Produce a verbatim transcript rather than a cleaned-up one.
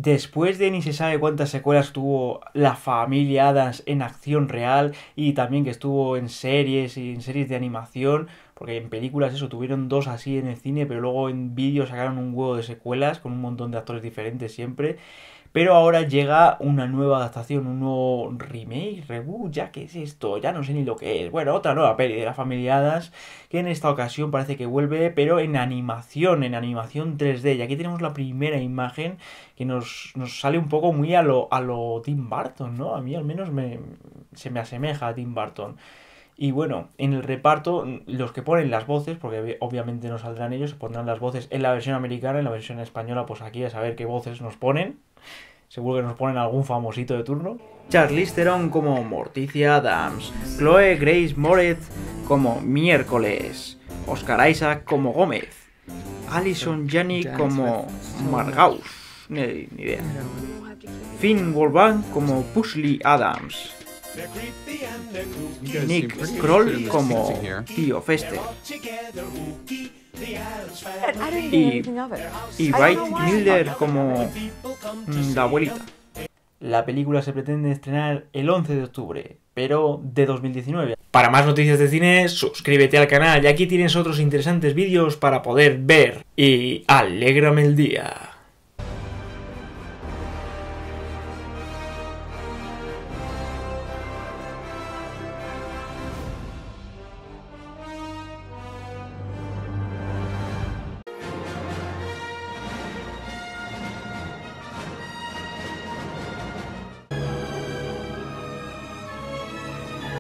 Después de ni se sabe cuántas secuelas tuvo la familia Addams en acción real y también que estuvo en series y en series de animación, porque en películas eso tuvieron dos así en el cine, pero luego en vídeo sacaron un huevo de secuelas con un montón de actores diferentes siempre. Pero ahora llega una nueva adaptación, un nuevo remake, reboot, ya qué es esto, ya no sé ni lo que es. Bueno, otra nueva peli de la familia Addams, que en esta ocasión parece que vuelve, pero en animación, en animación tres D. Y aquí tenemos la primera imagen que nos, nos sale un poco muy a lo, a lo Tim Burton, ¿no? A mí al menos me, se me asemeja a Tim Burton. Y bueno, en el reparto, los que ponen las voces, porque obviamente no saldrán ellos, se pondrán las voces en la versión americana, en la versión española, pues aquí a saber qué voces nos ponen. Seguro que nos ponen algún famosito de turno. Charlize Theron como Morticia Addams, Chloe Grace Moretz como Miércoles, Oscar Isaac como Gómez, Alison Janney como Margaus, ni, ni idea, Finn Wolfhard como Pugsley Addams, Nick Kroll como Tío Fester y, y Wright Milder como la abuelita. La película se pretende estrenar el once de octubre, pero de dos mil diecinueve. Para más noticias de cine, suscríbete al canal y aquí tienes otros interesantes vídeos para poder ver. Y alégrame el día.